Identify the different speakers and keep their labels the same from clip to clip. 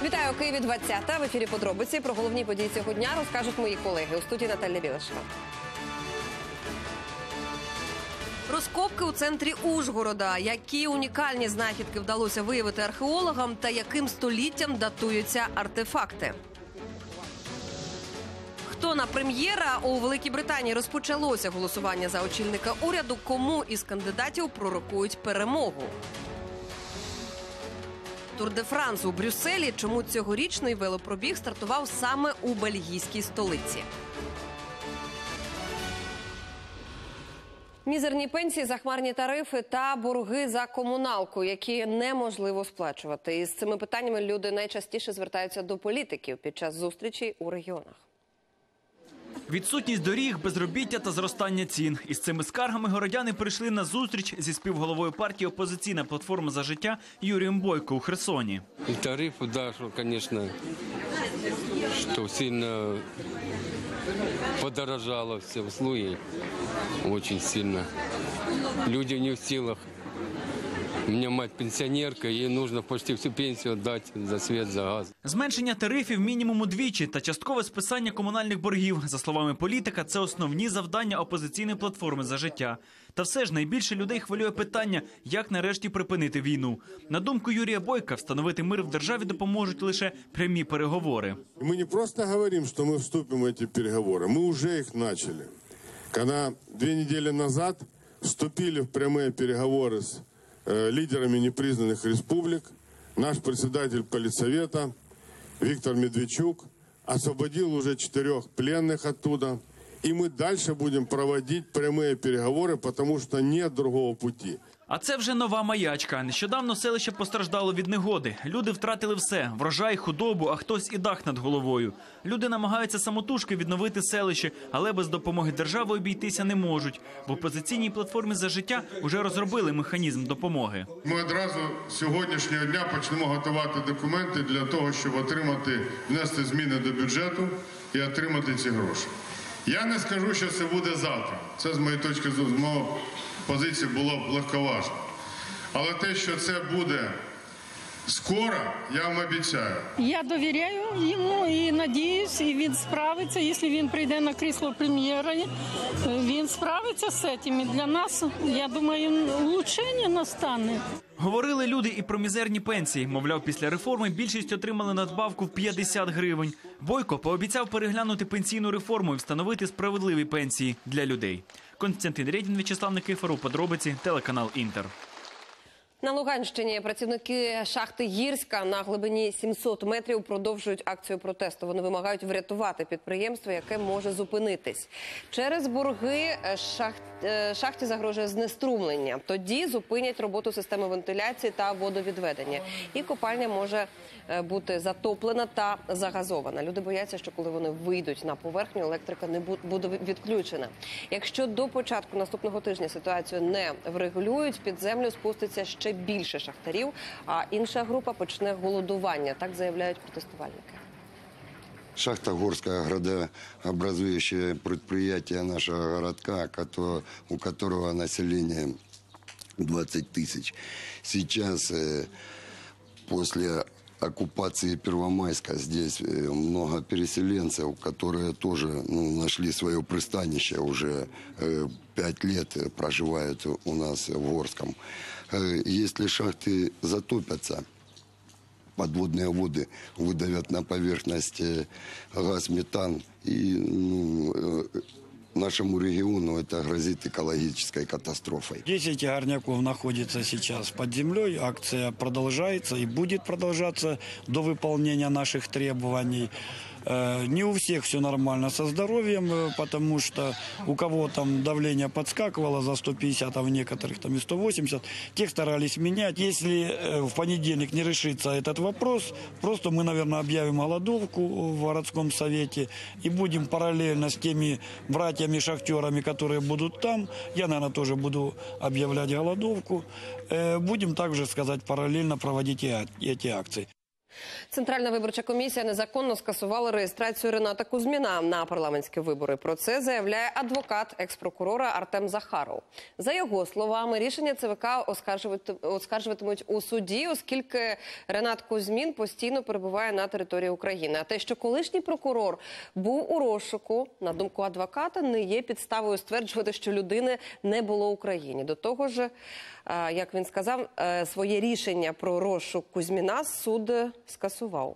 Speaker 1: Вітаю, у Києві 20-та. В ефірі «Подробиці». Про головні події цього дня розкажуть мої колеги. У студії Наталя Білашева. Розкопки у центрі Ужгорода. Які унікальні знахідки вдалося виявити археологам та яким століттям датуються артефакти? Хто на прем'єра? У Великій Британії розпочалося голосування за очільника уряду. Кому із кандидатів пророкують перемогу? Тур-де-Франс у Брюсселі. Чому цьогорічний велопробіг стартував саме у бельгійській столиці? Мізерні пенсії, захмарні тарифи та борги за комуналку, які неможливо сплачувати. Із цими питаннями люди найчастіше звертаються до політиків під час зустрічей у регіонах.
Speaker 2: Відсутність доріг, безробіття та зростання цін. Із цими скаргами городяни прийшли на зустріч зі співголовою партії «Опозиційна платформа за життя» Юрієм Бойко у Херсоні.
Speaker 3: И тарифы, да, что, конечно, что сильно подорожало все услуги, очень сильно. Люди не в силах. У меня мать пенсионерка, ей нужно почти всю пенсию отдать за свет, за газ.
Speaker 2: Зменшення тарифів мінімум удвічі та часткове списання комунальних боргів. За словами політика, це основні завдання «Опозиційної платформи за життя». Та все ж найбільше людей хвилює питання, як нарешті припинити війну. На думку Юрія Бойка, встановити мир в державі допоможуть лише прямі переговори.
Speaker 4: Мы не просто говорим, что мы вступим в эти переговоры, мы уже их начали. Когда 2 недели назад вступили в прямые переговоры с лидерами непризнанных республик, наш председатель Политсовета Виктор Медведчук освободил уже 4 пленных оттуда. И мы дальше будем проводить прямые переговоры, потому что нет другого пути.
Speaker 2: А це вже нова маячка. Нещодавно селище постраждало від негоди. Люди втратили все – врожай, худобу, а хтось і дах над головою. Люди намагаються самотужки відновити селище, але без допомоги держави обійтися не можуть. В «Опозиційній платформі за життя» вже розробили механізм допомоги.
Speaker 4: Ми одразу з сьогоднішнього дня почнемо готувати документи для того, щоб внести зміни до бюджету і отримати ці гроші. Я не скажу, що це буде завтра. Це, з моєї точки зору, з моєї позиції, було б легковажно. Але те, що це буде скоро, я вам обіцяю.
Speaker 5: Я довіряю йому і надіюсь, і він справиться. Якщо він прийде на крісло прем'єра, він справиться з цим. І для нас, я думаю, улучшення настане.
Speaker 2: Говорили люди і про мізерні пенсії. Мовляв, після реформи більшість отримали надбавку в 50 гривень. Бойко пообіцяв переглянути пенсійну реформу і встановити справедливі пенсії для людей. Константин Рєдін, В'ячеслав Никифоров, «Подробиці», телеканал «Інтер».
Speaker 1: На Луганщині працівники шахти «Гірська» на глибині 700 метрів продовжують акцію протесту. Вони вимагають врятувати підприємство, яке може зупинитись. Через борги шахті загрожує знеструмлення. Тоді зупинять роботу системи вентиляції та водовідведення. І копальня може бути затоплена та загазована. Люди бояться, що коли вони вийдуть на поверхню, електрика не буде відключена. Якщо до початку наступного тижня ситуацію не врегулюють, під землю спуститься ще більше шахтарів, а інша група почне голодування, так заявляють протестувальники.
Speaker 6: Шахта «Горская» – градообразующее предприятие нашего городка, у которого население 20 тысяч. Сейчас, после оккупации Первомайска, здесь много переселенцев, которые тоже нашли свое пристанище, уже 5 лет проживают у нас в Горском. Если шахты затопятся, подводные воды выдавят на поверхность газ, метан, и нашему региону это грозит экологической катастрофой.
Speaker 7: 10 горняков находится сейчас под землей. Акция продолжается и будет продолжаться до выполнения наших требований. Не у всех все нормально со здоровьем, потому что у кого там давление подскакивало за 150, а в некоторых там и 180, тех старались менять. Если в понедельник не решится этот вопрос, просто мы, наверное, объявим голодовку в городском совете и будем параллельно с теми братьями-шахтерами, которые будут там, я, наверное, тоже буду объявлять голодовку, будем также, сказать, параллельно проводить эти акции.
Speaker 1: Центральна виборча комісія незаконно скасувала реєстрацію Рената Кузьміна на парламентські вибори. Про це заявляє адвокат екс-прокурора Артем Захаров. За його словами, рішення ЦВК оскаржуватимуть у суді, оскільки Ренат Кузьмін постійно перебуває на території України. А те, що колишній прокурор був у розшуку, на думку адвоката, не є підставою стверджувати, що людини не було в Україні. До того ж, як він сказав, своє рішення про розшук Кузьміна суд скасував.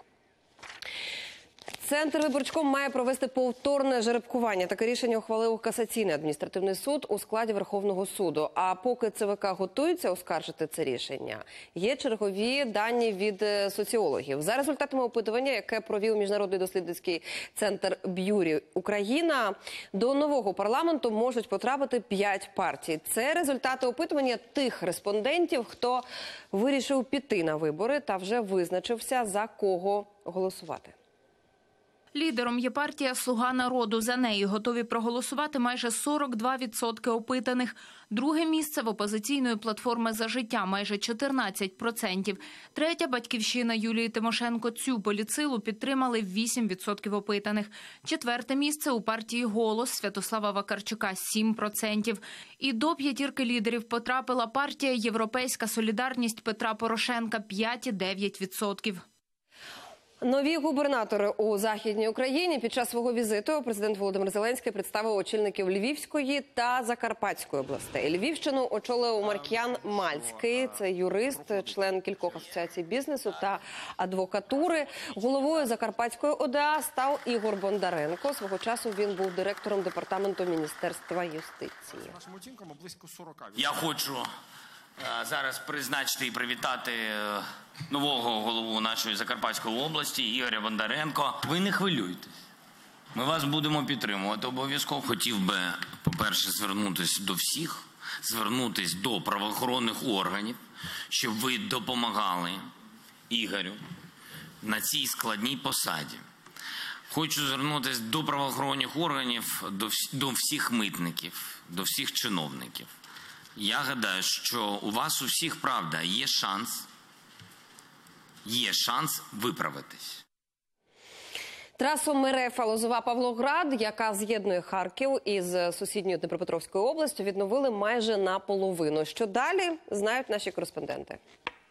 Speaker 1: Центрвиборчком має провести повторне жеребкування. Таке рішення ухвалив Касаційний адміністративний суд у складі Верховного суду. А поки ЦВК готується оскаржити це рішення, є чергові дані від соціологів. За результатами опитування, яке провів Міжнародний дослідницький центр Б'юрі Україна, до нового парламенту можуть потрапити 5 партій. Це результати опитування тих респондентів, хто вирішив піти на вибори та вже визначився, за кого голосувати.
Speaker 8: Лідером є партія «Слуга народу». За неї готові проголосувати майже 42% опитаних. Друге місце в опозиційної платформи «За життя» – майже 14%. Третя – «Батьківщина» Юлії Тимошенко. Цю політсилу підтримали 8% опитаних. Четверте місце у партії «Голос» Святослава Вакарчука – 7%. І до п'ятірки лідерів потрапила партія «Європейська солідарність» Петра Порошенка – 5,9%.
Speaker 1: Нові губернатори у Західній Україні. Під час свого візиту президент Володимир Зеленський представив очільників Львівської та Закарпатської областей. Львівщину очолив Маркіян Мальський. Це юрист, член кількох асоціацій бізнесу та адвокатури. Головою Закарпатської ОДА став Ігор Бондаренко. Свого часу він був директором департаменту Міністерства юстиції.
Speaker 9: Я хочу зараз призначити і привітати нового голову нашої Закарпатської області Ігоря Бондаренко. Ви не хвилюйтесь. Ми вас будемо підтримувати обов'язково. Хотів би, по-перше, звернутися до всіх, звернутися до правоохоронних органів, щоб ви допомагали Ігорю на цій складній посаді. Хочу звернутися до правоохоронних органів, до всіх митників, до всіх чиновників. Я гадаю, що у вас у всіх, правда, є шанс виправитись.
Speaker 1: Трасу Мерефа Лозова-Павлоград, яка з'єднує Харків із сусідньою Дніпропетровською областю, відновили майже наполовину. Що далі, знають наші кореспонденти.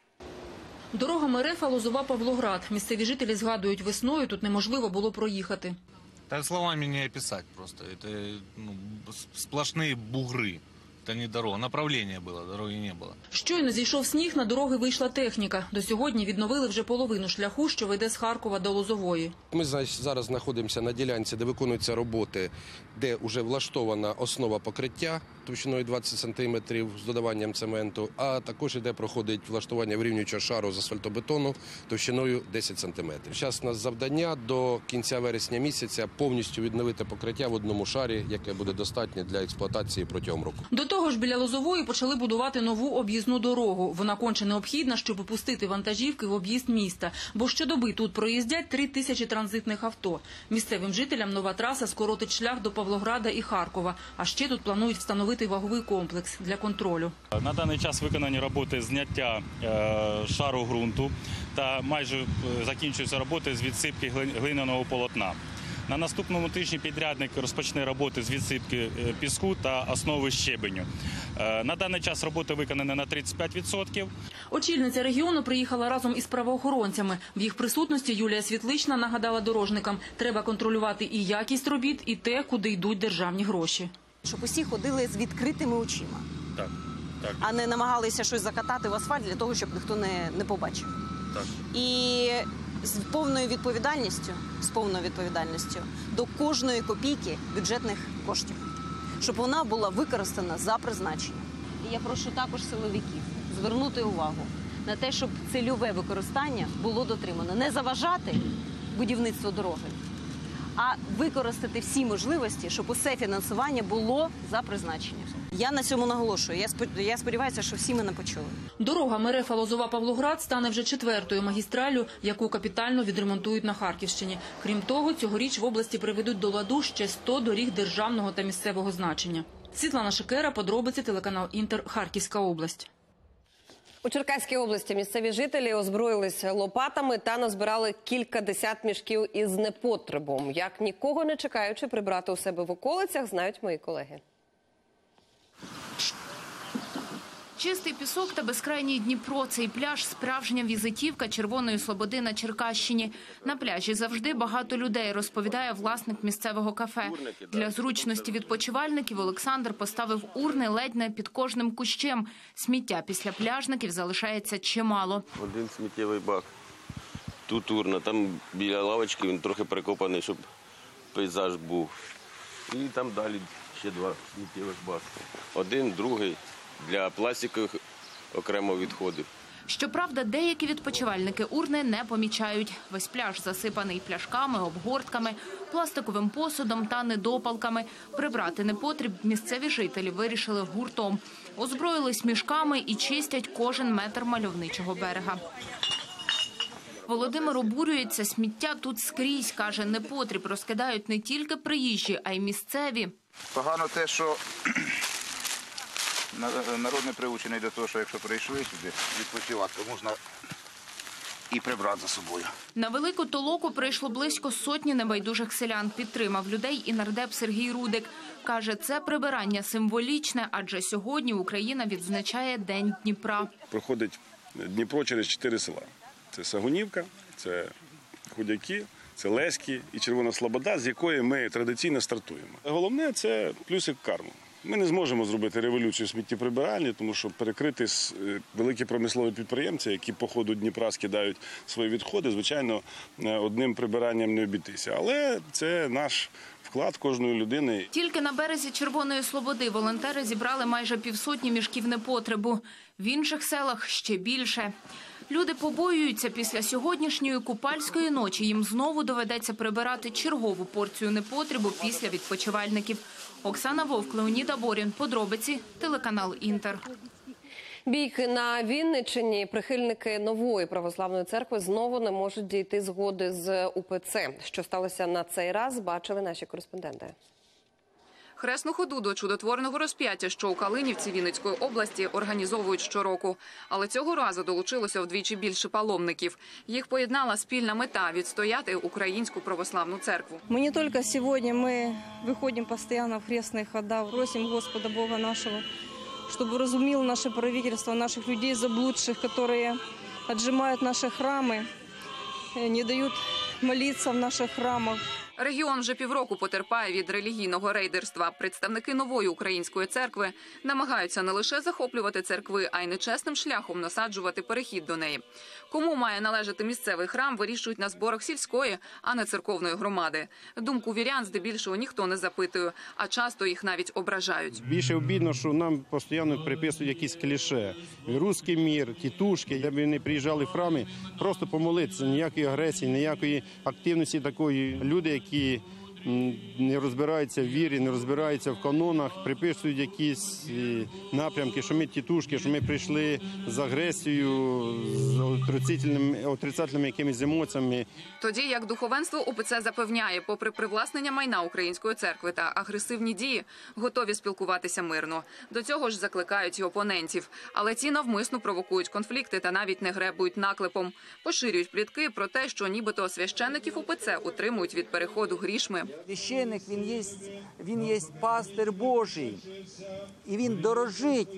Speaker 10: Дорога Мерефа Лозова-Павлоград. Місцеві жителі згадують, весною тут неможливо було проїхати.
Speaker 11: Так словами не описать просто. Это сплошные бугры. Це не дорога, направлення було, дороги не було.
Speaker 10: Щойно зійшов сніг, на дороги вийшла техніка. До сьогодні відновили вже половину шляху, що веде з Харкова до Лозової.
Speaker 12: Ми зараз знаходимося на ділянці, де виконуються роботи, де вже влаштована основа покриття товщиною 20 см з додаванням цементу, а також іде проходить влаштування вирівнюючого шару з асфальтобетону товщиною 10 см. Зараз у нас завдання до кінця вересня місяця повністю відновити покриття в одному шарі, яке буде достатньо для експлуатації протягом року.
Speaker 10: До того ж, біля Лозової почали будувати нову об'їзну дорогу. Вона конче необхідна, щоб пустити вантажівки в об'їзд міста. Бо щодоби тут проїздять 3000 транзитних авто. Місцевим жителям нова траса скоротить шлях до Павлограда і Харкова. А ще тут планують встановити ваговий комплекс для контролю.
Speaker 13: На даний час виконані роботи зняття шару ґрунту та майже закінчуються роботи з відсипки глиняного полотна. На наступному тижні підрядник розпочне роботи з відсипки піску та основи щебеню. На даний час роботи виконані на 35%.
Speaker 10: Очільниця регіону приїхала разом із правоохоронцями. В їх присутності Юлія Світлична нагадала дорожникам, треба контролювати і якість робіт, і те, куди йдуть державні гроші.
Speaker 14: Щоб усі ходили з відкритими очима, а не намагалися щось закатати в асфальт для того, щоб ніхто не побачив. І з повною відповідальністю до кожної копійки бюджетних коштів, щоб вона була використана за призначенням. І я прошу також силовиків звернути увагу на те, щоб цільове використання було дотримано. Не заважати будівництву дороги, а використати всі можливості, щоб усе фінансування було за призначенням. Я на цьому наголошую. Я сподіваюся, що всі мене почули.
Speaker 10: Дорога Мерефа Лозова-Павлоград стане вже 4-ю магістраллю, яку капітально відремонтують на Харківщині. Крім того, цьогоріч в області приведуть до ладу ще 100 доріг державного та місцевого значення. Світлана Шикера, подробиці, телеканал Інтер, Харківська область.
Speaker 1: У Черкаській області місцеві жителі озброїлись лопатами та назбирали кількадесят мішків із непотребом. Як нікого не чекаючи прибрати у себе в околицях, знають мої колеги.
Speaker 8: Чистий пісок та безкрайній Дніпро. Цей пляж – справжня візитівка Червоної Слободи на Черкащині. На пляжі завжди багато людей, розповідає власник місцевого кафе. Для зручності відпочивальників Олександр поставив урни ледь не під кожним кущем. Сміття після пляжників залишається чимало.
Speaker 15: Один сміттєвий бак. Тут урна, там біля лавочки він трохи прикопаний, щоб пейзаж був. І там далі ще два сміттєвих баки. Один, другий. Для пластикових окремо відходів.
Speaker 8: Щоправда, деякі відпочивальники урни не помічають. Весь пляж засипаний пляшками, обгортками, пластиковим посудом та недопалками. Прибрати непотріб місцеві жителі вирішили гуртом. Озброїлись мішками і чистять кожен метр мальовничого берега. Володимир обурюється, сміття тут скрізь, каже, непотріб розкидають не тільки приїжджі, а й місцеві.
Speaker 16: Погано те, що народ не приучений до того, що якщо прийшли сюди відпочивати, то можна і прибрати за собою.
Speaker 8: На Велику Толоку прийшло близько сотні небайдужих селян. Підтримав людей і нардеп Сергій Рудик. Каже, це прибирання символічне, адже сьогодні Україна відзначає День Дніпра.
Speaker 17: Проходить Дніпро через 4 села. Це Сагунівка, це Худяки, це Леськи і Червона Слобода, з якої ми традиційно стартуємо. Головне – це плюсик в карму. Ми не зможемо зробити революцію сміттєприбиральні, тому що перекрити великі промислові підприємці, які по ходу Дніпра скидають свої відходи, звичайно, одним прибиранням не обійтися. Але це наш вклад кожної людини.
Speaker 8: Тільки на березі Червоної Слободи волонтери зібрали майже півсотні мішків непотребу. В інших селах ще більше. Люди побоюються, після сьогоднішньої купальської ночі їм знову доведеться прибирати чергову порцію непотребу після відпочивальників. Оксана Вовк, Леонід Борін. Подробиці. Телеканал «Інтер».
Speaker 1: Бійки на Вінниччині. Прихильники нової православної церкви знову не можуть дійти згоди з УПЦ. Що сталося на цей раз, бачили наші кореспонденти.
Speaker 18: Хресну ходу до чудотворного розп'яття, що у Калинівці Вінницької області, організовують щороку. Але цього разу долучилося вдвічі більше паломників. Їх поєднала спільна мета – відстояти українську православну церкву.
Speaker 19: Мы не только сегодня, мы выходим постоянно в хрестные хода, просим Господа Бога нашего, чтобы разумил наше правительство, наших людей заблудших, которые отжимают наши храмы, не дают молиться в наших храмах.
Speaker 18: Регіон вже півроку потерпає від релігійного рейдерства. Представники нової української церкви намагаються не лише захоплювати церкви, а й нечесним шляхом насаджувати перехід до неї. Кому має належати місцевий храм, вирішують на зборах сільської, а не церковної громади. Думку вірян здебільшого ніхто не запитує, а часто їх навіть ображають.
Speaker 20: Більше обідно, що нам постійно приписують якісь кліше. Руський мір, тітушки, де б вони приїжджали в храми, просто помолитися, ніякої агресії, ніякої активності такої. Люди, які не розбираються в вірі, не розбираються в канонах, приписують якісь напрямки, що ми тітушки, що ми прийшли з агресією, з отрицательними якимись емоціями.
Speaker 18: Тоді як духовенство УПЦ запевняє, попри привласнення майна української церкви та агресивні дії, готові спілкуватися мирно. До цього ж закликають і опонентів. Але ті навмисно провокують конфлікти та навіть не гребують наклепом. Поширюють плітки про те, що нібито священників УПЦ утримують від переходу грішми.
Speaker 21: Священник, він є пастир Божий, і він дорожить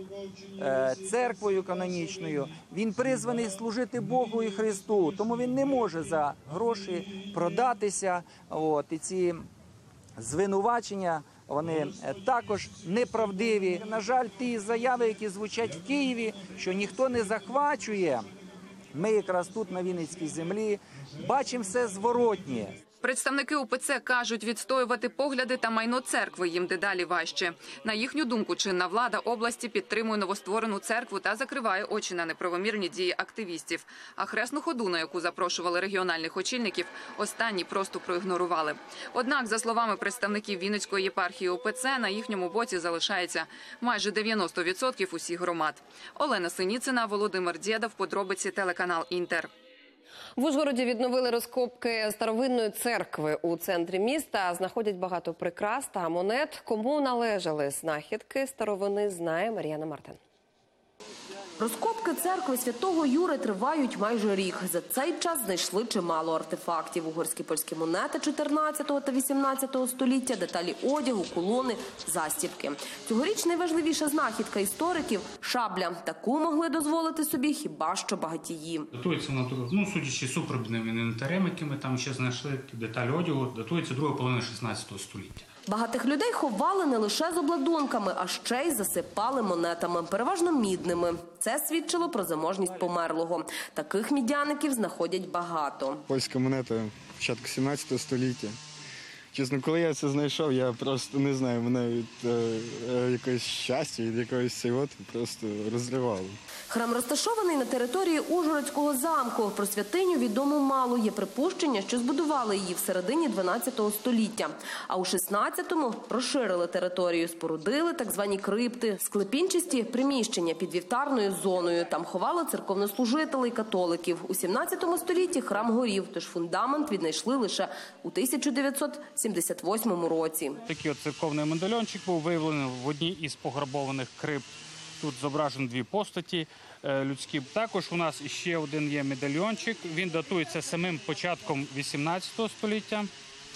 Speaker 21: церквою канонічною. Він призваний служити Богу і Христу, тому він не може за гроші продатися. І ці звинувачення, вони також неправдиві. На жаль, ті заяви, які звучать в Києві, що ніхто не захвачує, ми якраз тут на Вінницькій землі бачимо все зворотнє.
Speaker 18: Представники УПЦ кажуть, відстоювати погляди та майно церкви їм дедалі важче. На їхню думку, чинна влада області підтримує новостворену церкву та закриває очі на неправомірні дії активістів. А хресну ходу, на яку запрошували регіональних очільників, останні просто проігнорували. Однак, за словами представників Вінницької єпархії УПЦ, на їхньому боці залишається майже 90% усіх громад. Олена Синіцина, Володимир Дєдов, подробиці, телеканал «Інтер».
Speaker 1: В Ужгороді відновили розкопки старовинної церкви у центрі міста. Знаходять багато прикрас та монет. Кому належали знахідки старовини, знає Мар'яна Мартин. Розкопки церкви Святого Юри тривають майже рік. За цей час знайшли чимало артефактів. Угорські польські монети 14 та 18 століття, деталі одягу, колони, застібки. Цьогоріч найважливіша знахідка істориків – шабля. Таку могли дозволити собі хіба що багатії.
Speaker 3: Датується вона, судячи супробним інвентарем, який ми там ще знайшли, деталі одягу, датується друга половина 16 століття.
Speaker 1: Багатих людей ховали не лише з обладунками, а ще й засипали монетами, переважно мідними. Це свідчило про заможність померлого. Таких мідяників знаходять багато.
Speaker 22: Польська монета початку 17 століття. Чесно, коли я це знайшов, я просто не знаю, мене від якогось щастя, від якогось цього просто розривало.
Speaker 1: Храм розташований на території Ужгородського замку. Про святиню відомо мало. Є припущення, що збудували її в середині 12 століття. А у 16-му розширили територію, спорудили так звані крипти, склепінчасті приміщення під вівтарною зоною. Там ховали церковнослужителей католиків. У 17 столітті храм горів, тож фундамент віднайшли лише у 1978 році.
Speaker 3: Такий от церковний медальйончик був виявлений в одній із пограбованих крипт. Тут зображені дві постаті людські. Також у нас ще один є медальйончик. Він датується самим початком 18 століття.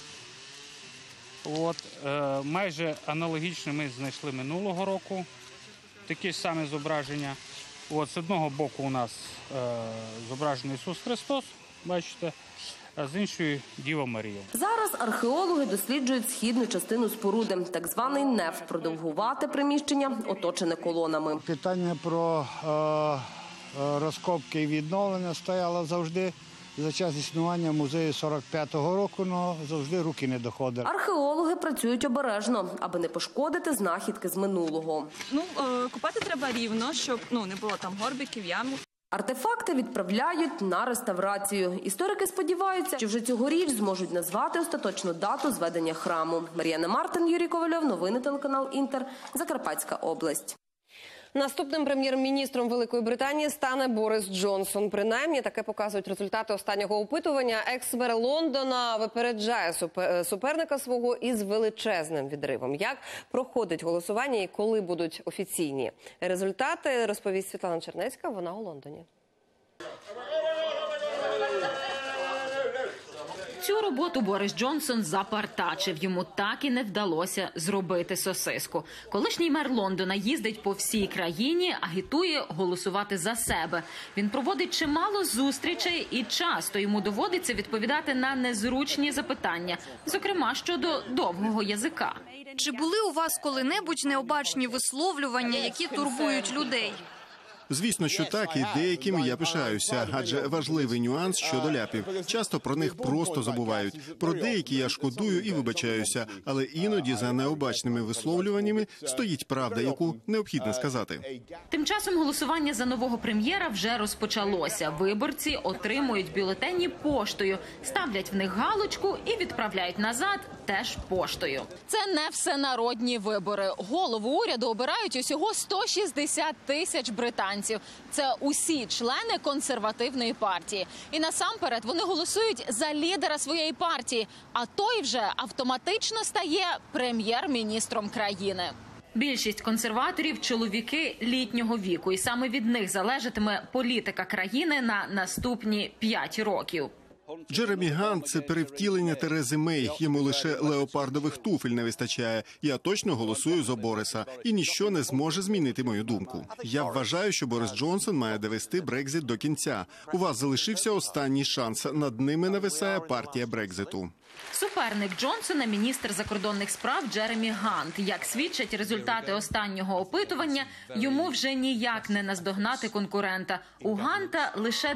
Speaker 3: Майже аналогічно ми знайшли минулого року. Такі ж самі зображення. З одного боку у нас зображений Ісус Христос, бачите, а з іншої – Діва Марія.
Speaker 1: Зараз археологи досліджують східну частину споруди, так званий неф – продовгувате приміщення, оточене колонами.
Speaker 23: Питання про розкопки і відновлення стояло завжди. За час існування музею 45-го року, але завжди руки не доходили.
Speaker 1: Археологи працюють обережно, аби не пошкодити знахідки з минулого.
Speaker 24: Копати треба рівно, щоб не було там горбиків, ям.
Speaker 1: Артефакти відправляють на реставрацію. Історики сподіваються, що вже цьогоріч зможуть назвати остаточну дату зведення храму. Мар'яна Мартин, Юрій Ковальов, новини телеканал «Інтер», Закарпатська область. Наступним прем'єр-міністром Великої Британії стане Борис Джонсон. Принаймні, таке показують результати останнього опитування. Екс-мер Лондона випереджає суперника свого із величезним відривом. Як проходить голосування і коли будуть офіційні результати, розповість Світлана Чернецька, вона у Лондоні.
Speaker 25: Цю роботу Борис Джонсон запартачив. Йому так і не вдалося зробити сосиску. Колишній мер Лондона їздить по всій країні, агітує голосувати за себе. Він проводить чимало зустрічей і часто йому доводиться відповідати на незручні запитання, зокрема щодо довгого язика.
Speaker 26: Чи були у вас коли-небудь необачні висловлювання, які турбують людей?
Speaker 27: Звісно, що так, і деякими я пишаюся, адже важливий нюанс щодо ляпів. Часто про них просто забувають. Про деякі я шкодую і вибачаюся, але іноді за необачними висловлюваннями стоїть правда, яку необхідно сказати.
Speaker 25: Тим часом голосування за нового прем'єра вже розпочалося. Виборці отримують бюлетені поштою, ставлять в них галочку і відправляють назад теж поштою.
Speaker 28: Це не всенародні вибори. Голову уряду обирають усього 160 тисяч британців. Це усі члени консервативної партії. І насамперед вони голосують за лідера своєї партії, а той вже автоматично стає прем'єр-міністром країни.
Speaker 25: Більшість консерваторів – чоловіки літнього віку, і саме від них залежатиме політика країни на наступні 5 років.
Speaker 27: Джеремі Гант – це перевтілення Терези Мей. Йому лише леопардових туфель не вистачає. Я точно голосую за Бориса. І ніщо не зможе змінити мою думку. Я вважаю, що Борис Джонсон має довести Брекзит до кінця. У вас залишився останній шанс. Над ними нависає партія Брекзиту.
Speaker 25: Суперник Джонсона – міністр закордонних справ Джеремі Гант. Як свідчать результати останнього опитування, йому вже ніяк не наздогнати конкурента. У Ганта лише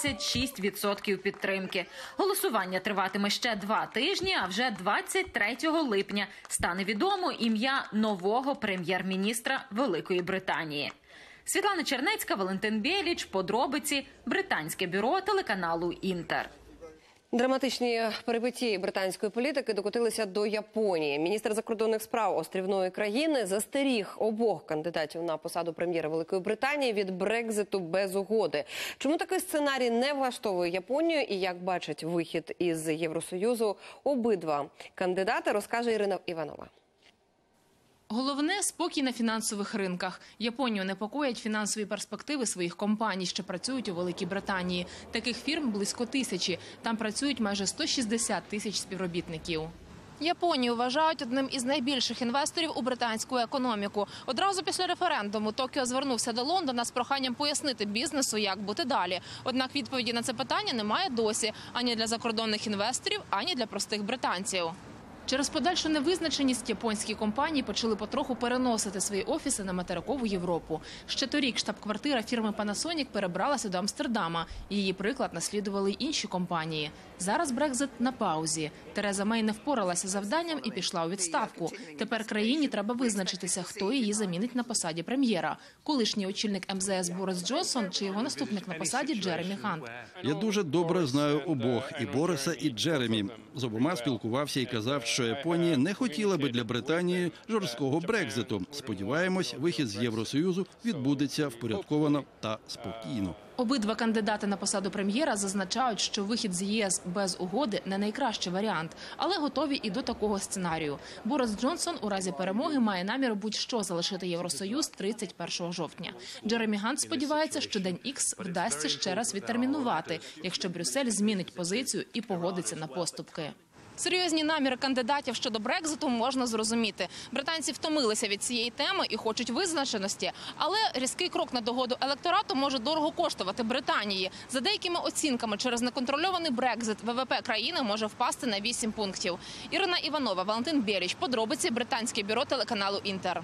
Speaker 25: 26% підтримки. Голосування триватиме ще 2 тижні, а вже 23 липня стане відомо ім'я нового прем'єр-міністра Великої Британії. Світлана Чернецька, Валентин Бєліч, подробиці, британське бюро телеканалу «Інтер».
Speaker 1: Драматичні перипетії британської політики докотилися до Японії. Міністр закордонних справ острівної країни застеріг обох кандидатів на посаду прем'єра Великої Британії від Брекзиту без угоди. Чому такий сценарій не влаштовує Японію і як бачать вихід із Євросоюзу обидва кандидати, розкаже Ірина Іванова.
Speaker 8: Головне – спокій на фінансових ринках. Японію непокоять фінансові перспективи своїх компаній, що працюють у Великій Британії. Таких фірм близько 1000. Там працюють майже 160 тисяч співробітників. Японію вважають одним із найбільших інвесторів у британську економіку. Одразу після референдуму Токіо звернувся до Лондона з проханням пояснити бізнесу, як бути далі. Однак відповіді на це питання немає досі ані для закордонних інвесторів, ані для простих британців. Через подальшу невизначеність японські компанії почали потроху переносити свої офіси на материкову Європу. Ще торік штаб-квартира фірми Panasonic перебралася до Амстердама. Її приклад наслідували й інші компанії. Зараз Брекзит на паузі. Тереза Мей не впоралася з завданням і пішла у відставку. Тепер країні треба визначитися, хто її замінить на посаді прем'єра. Колишній очільник МЗС Борис Джонсон чи його наступник на посаді Джеремі Гант.
Speaker 2: Я дуже добре знаю обох – і Бориса, і Джеремі. З обома спілкувався і казав, що Японія не хотіла би для Британії жорсткого Брекзиту. Сподіваємось, вихід з Євросоюзу відбудеться впорядковано та спокійно.
Speaker 8: Обидва кандидати на посаду прем'єра зазначають, що вихід з ЄС без угоди – не найкращий варіант, але готові і до такого сценарію. Борис Джонсон у разі перемоги має намір будь-що залишити Євросоюз 31 жовтня. Джеремі Гант сподівається, що День Ікс вдасться ще раз відтермінувати, якщо Брюссель змінить позицію і погодиться на поступки. Серйозні наміри кандидатів щодо Брекзиту можна зрозуміти. Британці втомилися від цієї теми і хочуть визначеності. Але різкий крок на догоду електорату може дорого коштувати Британії. За деякими оцінками, через неконтрольований Брекзит ВВП країни може впасти на 8 пунктів. Ірина Іванова, Валентин Бєріч. Подробиці британське бюро телеканалу «Інтер».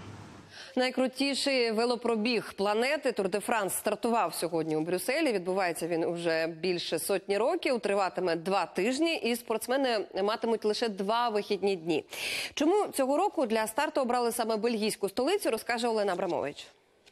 Speaker 1: Найкрутіший велопробіг планети Тур де Франс стартував сьогодні у Брюсселі. Відбувається він уже більше сотні років, триватиме 2 тижні і спортсмени матимуть лише 2 вихідні дні. Чому цього року для старту обрали саме бельгійську столицю, розкаже Олена Абрамович.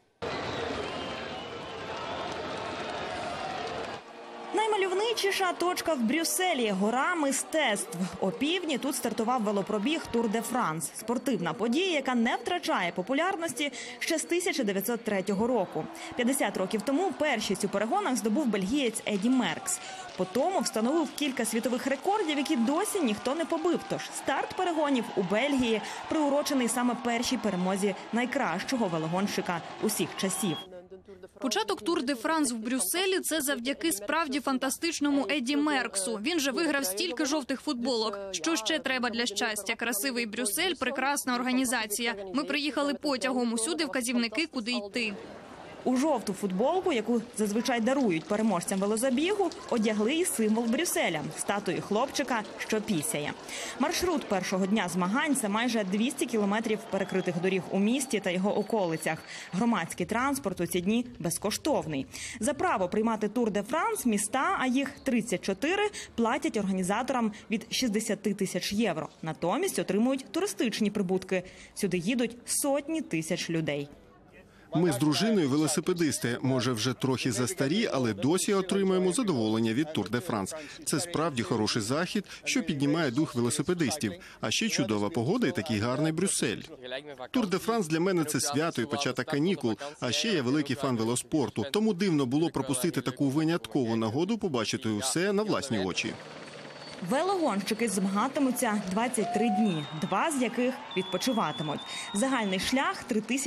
Speaker 4: Наймальовничіша точка в Брюсселі – гора мистецтв. Опівдні тут стартував велопробіг Тур де Франс. Спортивна подія, яка не втрачає популярності ще з 1903 року. 50 років тому першість у перегонах здобув бельгієць Еді Меркс. Потім встановив кілька світових рекордів, які досі ніхто не побив. Тож старт перегонів у Бельгії приурочений саме першій перемозі найкращого велогонщика усіх часів.
Speaker 26: Початок Тур де Франс в Брюсселі – це завдяки справді фантастичному Еді Мерксу. Він же виграв стільки жовтих футболок. Що ще треба для щастя? Красивий Брюссель, прекрасна організація. Ми приїхали потягом, усюди вказівники, куди йти.
Speaker 4: У жовту футболку, яку зазвичай дарують переможцям велозабігу, одягли і символ Брюсселя – статую хлопчика, що пісяє. Маршрут першого дня змагань – це майже 200 кілометрів перекритих доріг у місті та його околицях. Громадський транспорт у ці дні безкоштовний. За право приймати Тур де Франс міста, а їх 34, платять організаторам від 60 тисяч євро. Натомість отримують туристичні прибутки. Сюди їдуть сотні тисяч людей.
Speaker 27: Ми з дружиною велосипедисти, може вже трохи застарі, але досі отримуємо задоволення від Тур де Франс. Це справді хороший захід, що піднімає дух велосипедистів. А ще чудова погода і такий гарний Брюссель. Тур де Франс для мене – це свято і початок канікул, а ще я великий фан велоспорту. Тому дивно було пропустити таку виняткову нагоду побачити усе на власні очі.
Speaker 4: Велогонщики змагатимуться 23 дні, 2 з яких відпочиватимуть. Загальний шлях –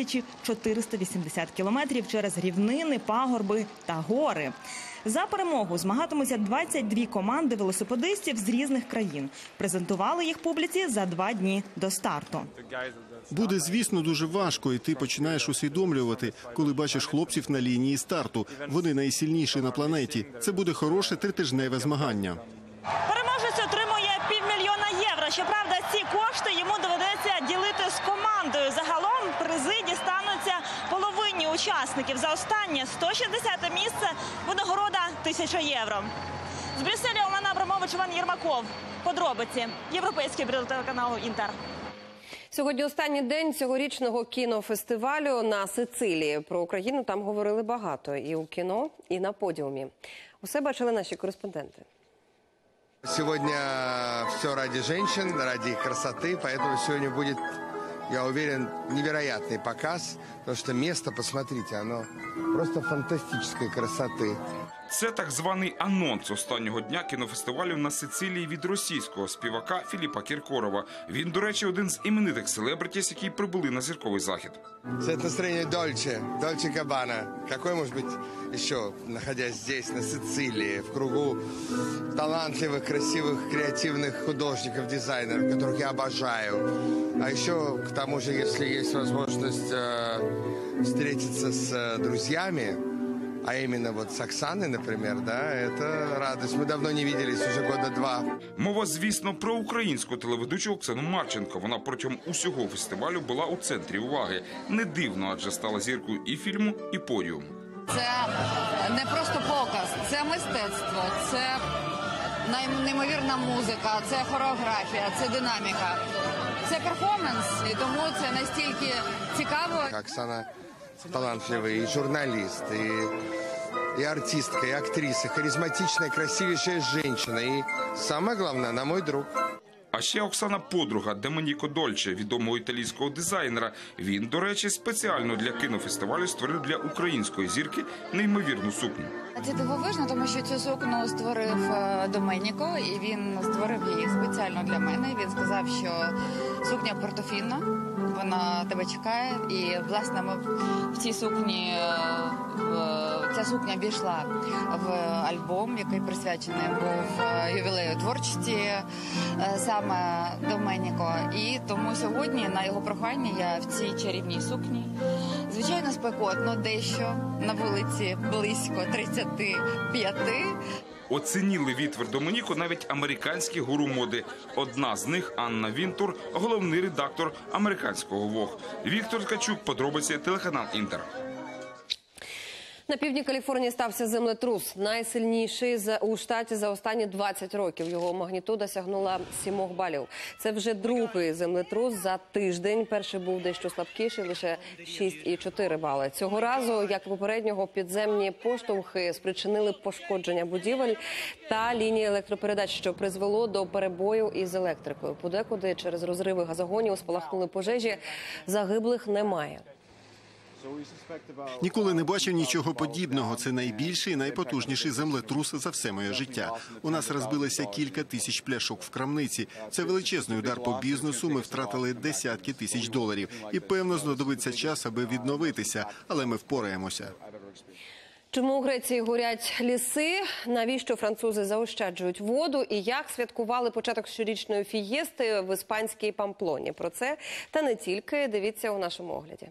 Speaker 4: 3480 кілометрів через рівнини, пагорби та гори. За перемогу змагатимуться 22 команди велосипедистів з різних країн. Презентували їх публіці за 2 дні до старту.
Speaker 27: Буде, звісно, дуже важко, і ти починаєш усвідомлювати, коли бачиш хлопців на лінії старту. Вони найсильніші на планеті. Це буде хороше 3-тижневе змагання.
Speaker 4: Переможець отримує $500 000 євро. Щоправда, ці кошти йому доведеться ділити з командою. Загалом призи дістануться половині учасників. За останнє 160-те місце винагорода $1000 євро. З Брюсселя Олена Абрамович, Іван Єрмаков. Подробиці. Європейський бюро телеканалу «Інтер».
Speaker 1: Сьогодні останній день цьогорічного кінофестивалю на Сицилії. Про Україну там говорили багато і у кіно, і на подіумі. Усе бачили наші кореспонденти.
Speaker 5: Сегодня все ради женщин, ради их красоты, поэтому сегодня будет, я уверен, невероятный показ, потому что место, посмотрите, оно просто фантастической красоты.
Speaker 6: Це так званий анонс останнього дня кінофестивалю на Сицилії від російського співака Філіпа Кіркорова. Він, до речі, один з іменитих селебритіс, які прибули на зірковий захід.
Speaker 5: Це настроєння Дольче Габбана. Какой може бути ще, находясь здесь, на Сицилии, в кругу талантливых, красивых, креативных художников, дизайнеров, которых я обожаю. А еще, к тому же, если есть возможность встретиться с друзьями, а именно вот с Оксаной, например, да, это радость. Мы давно не виделись, уже года 2.
Speaker 6: Мова, звісно, про українську телеведучу Оксану Марченко. Вона протягом усього фестивалю була у центрі уваги. Не дивно, адже стала зіркою і фільму, і подіуму.
Speaker 7: Це не просто показ, це мистецтво, це неймовірна музика, це хореографія, це динаміка. Це перформанс, і тому це настільки цікаво.
Speaker 5: Оксана талантливый и журналист, и артистка, и актриса, харизматичная, красивейшая женщина. И самое главное, она мой друг.
Speaker 6: А ще Оксана – подруга Доменіко Дольче, відомого італійського дизайнера. Він, до речі, спеціально для кінофестивалю створив для української зірки неймовірну сукню.
Speaker 7: Це дивовижно, тому що цю сукню створив Доменіко, і він створив її спеціально для мене. Він сказав, що сукня портофіно, вона тебе чекає. І, власне, ми в цій сукні, ця сукня війшла в альбом, який присвячений був ювілею творчості саме Доменіко. І тому сьогодні на його прохання я в цій чарівній сукні. Звичайно, спекотно дещо, на вулиці близько 35.
Speaker 6: Оцінили відвір Доменіко навіть американські гуру моди. Одна з них – Анна Вінтур, головний редактор американського Vogue. Віктор Ткачук, подробиці, телеканал «Інтер».
Speaker 1: На півдні Каліфорнії стався землетрус. Найсильніший у штаті за останні 20 років. Його магнітуда сягнула 7 балів. Це вже другий землетрус за тиждень. Перший був дещо слабкіший, лише 6,4 бали. Цього разу, як і попереднього, підземні поштовхи спричинили пошкодження будівель та лінії електропередач, що призвело до перебою із електрикою. Подекуди через розриви газогонів спалахнули пожежі. Загиблих немає.
Speaker 27: Ніколи не бачив нічого подібного. Це найбільший і найпотужніший землетрус за все моє життя. У нас розбилося кілька тисяч пляшок в крамниці. Це величезний удар по бізнесу, ми втратили десятки тисяч доларів. І, певно, знадобиться час, аби відновитися, але ми впораємося.
Speaker 1: Чому у Греції горять ліси? Навіщо французи заощаджують воду? І як святкували початок щорічної фієсти в іспанській Памплоні? Про це та не тільки дивіться у нашому огляді.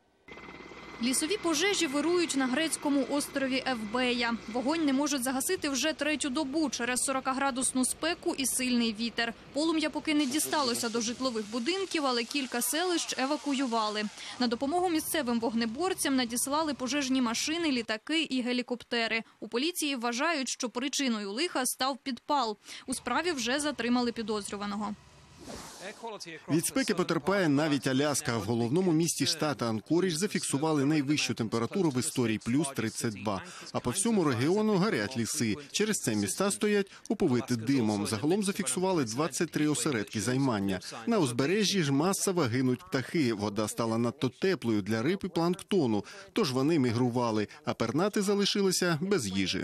Speaker 26: Лісові пожежі вирують на грецькому острові Евбея. Вогонь не можуть загасити вже третю добу через 40-градусну спеку і сильний вітер. Полум'я поки не дісталося до житлових будинків, але кілька селищ евакуювали. На допомогу місцевим вогнеборцям надіслали пожежні машини, літаки і гелікоптери. У поліції вважають, що причиною лиха став підпал. У справі вже затримали підозрюваного.
Speaker 27: Від спеки потерпає навіть Аляска. В головному місті штату Анкорідж зафіксували найвищу температуру в історії – плюс 32. А по всьому регіону горять ліси. Через це міста стоять оповиті димом. Загалом зафіксували 23 осередки займання. На узбережжі ж масово гинуть птахи. Вода стала надто теплою для риб і планктону. Тож вони мігрували, а пернати залишилися без їжі.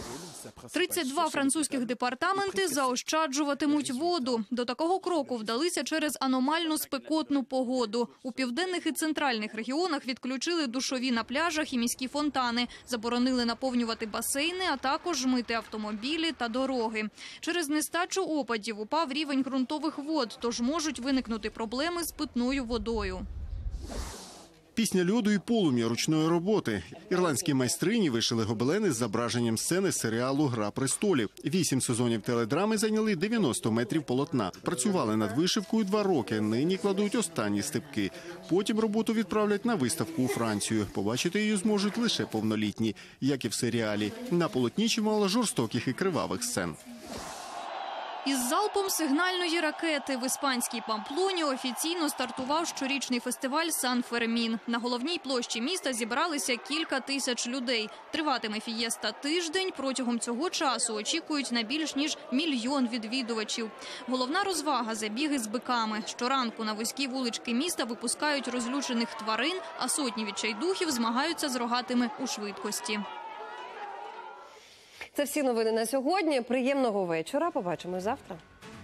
Speaker 26: 32 французьких департаменти заощаджуватимуть воду. До такого кроку вдалися через аномальну спекотну погоду. У південних і центральних регіонах відключили душові на пляжах і міські фонтани. Заборонили наповнювати басейни, а також мити автомобілі та дороги. Через нестачу опадів упав рівень ґрунтових вод, тож можуть виникнути проблеми з питною водою.
Speaker 27: Пісня льоду і полум'я ручної роботи. Ірландські майстрині вишили гобелени з зображенням сцени серіалу «Гра престолів». 8 сезонів теледрами зайняли 90 метрів полотна. Працювали над вишивкою 2 роки. Нині кладуть останні стебки. Потім роботу відправлять на виставку у Францію. Побачити її зможуть лише повнолітні, як і в серіалі. На полотні чимало жорстоких і кривавих сцен.
Speaker 26: Із залпом сигнальної ракети в іспанській Памплоні офіційно стартував щорічний фестиваль «Сан-Фермін». На головній площі міста зібралися кілька тисяч людей. Триватиме фієста тиждень. Протягом цього часу очікують на більш ніж 1 мільйон відвідувачів. Головна розвага – забіги з биками. Щоранку на вузькі вулички міста випускають розлючених тварин, а сотні відчайдухів змагаються з рогатими у швидкості.
Speaker 1: Це всі новини на сьогодні. Приємного вечора. Побачимось завтра.